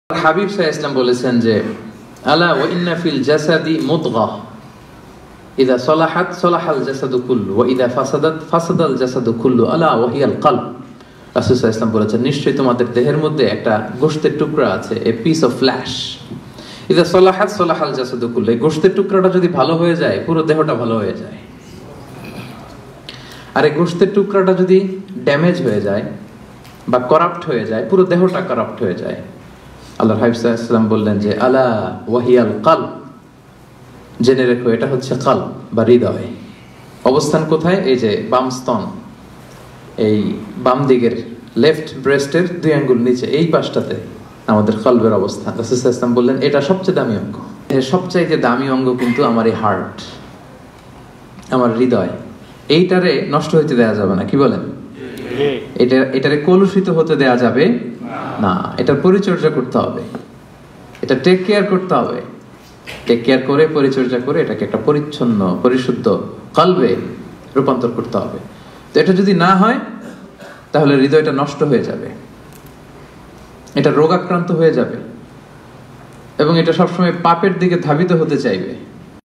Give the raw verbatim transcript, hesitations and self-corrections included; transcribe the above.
হাবিব সাল্লাল্লাহু আলাইহি ওয়াসাল্লাম বলেছেন যে আলা ওয়া ইন্না ফিল জাসাদি মুদগাহ ইযা সালাহাত সালাহাল জাসাদু কুল্লু ওয়া ইযা ফাসাদাত ফাসাদাল জাসাদু কুল্লু আলা ওয়া হিয়াল কলব। রাসূল সাল্লাল্লাহু আলাইহি ওয়াসাল্লাম বলেছেন, নিশ্চয়ই তোমাদের দেহের মধ্যে একটা গোশতের টুকরা আছে, এ পিস অফ ফ্ল্যাশ। ইযা সালাহাত সালাহাল জাসাদু কুল্লু, এই গোশতের টুকরাটা যদি ভালো হয়ে যায় পুরো দেহটা ভালো হয়ে যায়। আর এই গোশতের টুকরাটা যদি ড্যামেজ হয়ে যায় বা করাপ্ট হয়ে যায় পুরো দেহটা করাপ্ট হয়ে যায়। আল্লাহর হাবিব সাল্লাল্লাহু আলাইহি ওয়াসাল্লাম বললেন যে আলা ওয়াহিয়াল কলব, জেনে রেখো এটা হচ্ছে কলব বা হৃদয়। অবস্থান কোথায়? এই যে বাম স্তন, এই বাম দিকের লেফট ব্রেস্টের দুই আঙ্গুল নিচে এই পাশটাতে আমাদের কলবের অবস্থান। রাসূল সাল্লাল্লাহু আলাইহি ওয়াসাল্লাম বললেন এটা সবচেয়ে দামি অঙ্গ। এর সবচাইতে দামি অঙ্গ কিন্তু আমার এই হার্ট, আমার হৃদয়। এইটারে নষ্ট হইতে দেওয়া যাবে না। কি বলেন? এটা এটারে কলুষিত হতে দেওয়া যাবে না। এটার পরিচর্যা করতে হবে, এটা টেক কেয়ার করতে হবে। টেক কেয়ার করে পরিচর্যা করে এটাকে একটা পরিচ্ছন্ন পরিশুদ্ধ কলবে রূপান্তর করতে হবে। তো এটা যদি না হয় তাহলে হৃদয়টা নষ্ট হয়ে যাবে, এটা রোগাক্রান্ত হয়ে যাবে এবং এটা সবসময় পাপের দিকে ধাবিত হতে চাইবে।